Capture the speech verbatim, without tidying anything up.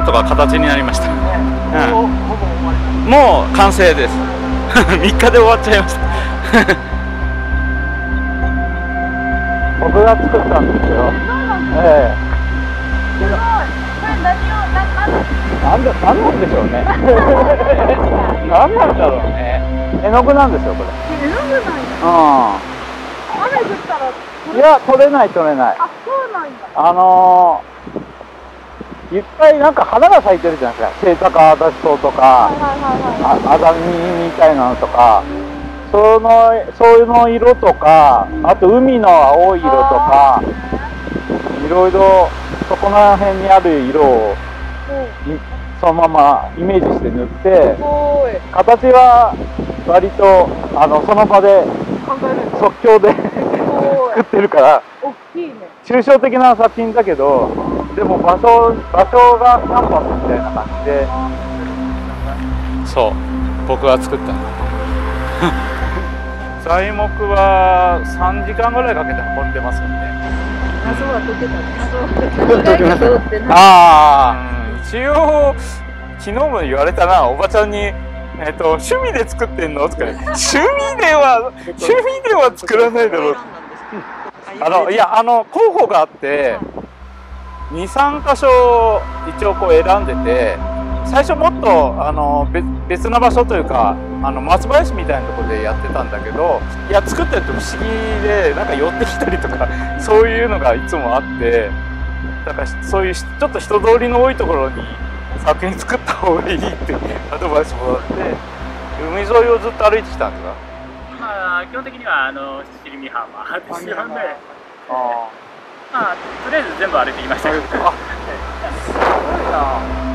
なんとか形になりました。うん、もう完成です。みっかで終わっちゃいました。 僕が作ったんですよ。ええ。 すごい。これ何をななんでなんなんでしょうね。なんなんだろうね。絵の具なんですよこれ。 絵の具なんや。 う雨降ったら。 ん。いや取れない取れない。 あ、そうなんだ。 あのー、いっぱいなんか花が咲いてるじゃないですか。セイタカアダチソウとか、 はいはいはいはい。 あアザミみたいなのとか。そのそういうの色とか、あと海の青い色とか、いろいろそこら辺にある色をそのままイメージして塗って、形は割とあのその場で即興で作ってるから大きいね。 抽象的な作品だけど、でも場所場所がキャンパスみたいな感じで。 そう僕が作った材木はさんじかんぐらいかけて運んでますよね。 謎は解けたね。 解けました。ああ、 一応昨日も言われたな、おばちゃんにえっと趣味で作ってんのとか、趣味では趣味では作らないだろう。あのいやあの候補があってにさんかしょ一応こう選んでて、最初もっとあの 別, 別な場所というかあの松林みたいなところでやってたんだけど、いや作ってると不思議でなんか寄ってきたりとかそういうのがいつもあって、だからそういうちょっと人通りの多いところに作品作った方がいいってアドバイスもらって、海沿いをずっと歩いてきたんですか？ まあ基本的にはあの七里見浜ですよね。 あまあとりあえず全部歩いてきましたけど。 あ、すごいな。